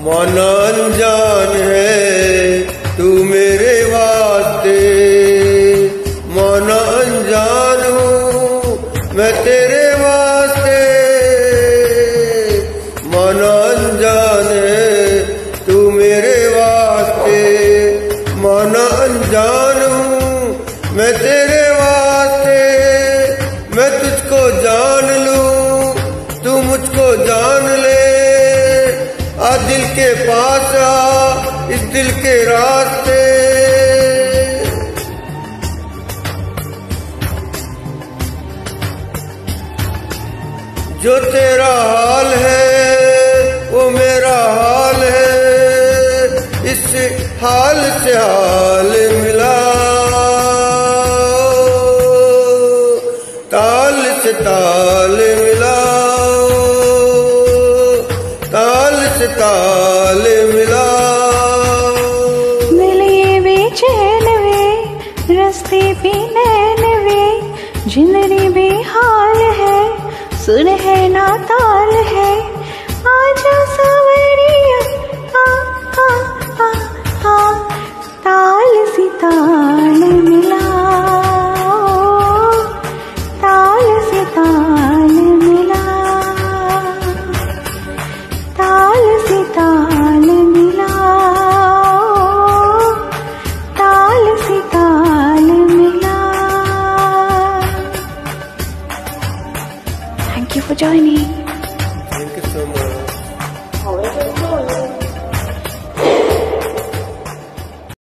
माना अनजान है तू मेरे वास्ते, माना अनजान हूँ मैं तेरे वास्ते, माना अनजान है तू मेरे वास्ते, माना अनजान हूँ मैं तेरे वास्ते। मैं तुझको जान लूं तू मुझको जान ले, आ दिल के पास आ इस दिल के रास्ते। जो तेरा हाल है वो मेरा हाल है, इस हाल से हाल मिला, ताल से ताल मिला, ताल से ताल मिला। मिले बेचैन वे रस्ते पे नैन वे, जिंदगी बेहाल है सुर है ना ताल है। आजा सवरिया आ आ आ आ, ताल से ताल मिला, ताल से ताल मिला, ताल से ताल मिला, ताल से ताल मिला। Thank you for joining. Thank you so much.